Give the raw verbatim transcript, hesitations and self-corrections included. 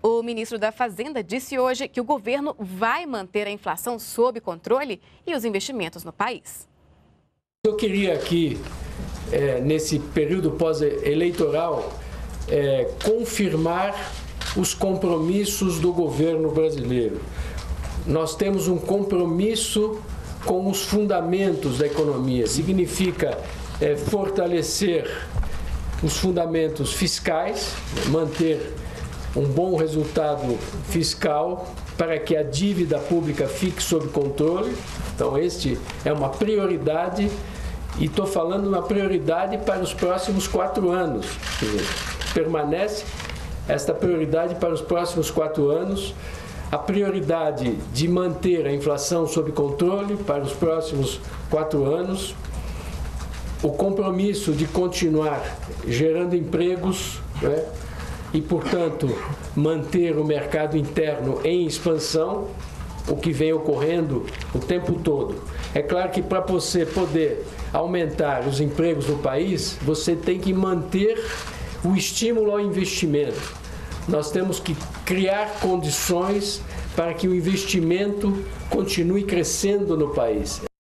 O ministro da Fazenda disse hoje que o governo vai manter a inflação sob controle e os investimentos no país. Eu queria aqui, é, nesse período pós-eleitoral, é, confirmar os compromissos do governo brasileiro. Nós temos um compromisso com os fundamentos da economia. Significa é, fortalecer os fundamentos fiscais, manter um bom resultado fiscal para que a dívida pública fique sob controle. Então, este é uma prioridade e estou falando uma prioridade para os próximos quatro anos. Permanece esta prioridade para os próximos quatro anos. A prioridade de manter a inflação sob controle para os próximos quatro anos. O compromisso de continuar gerando empregos, né? E, portanto, manter o mercado interno em expansão, o que vem ocorrendo o tempo todo. É claro que para você poder aumentar os empregos no país, você tem que manter o estímulo ao investimento. Nós temos que criar condições para que o investimento continue crescendo no país.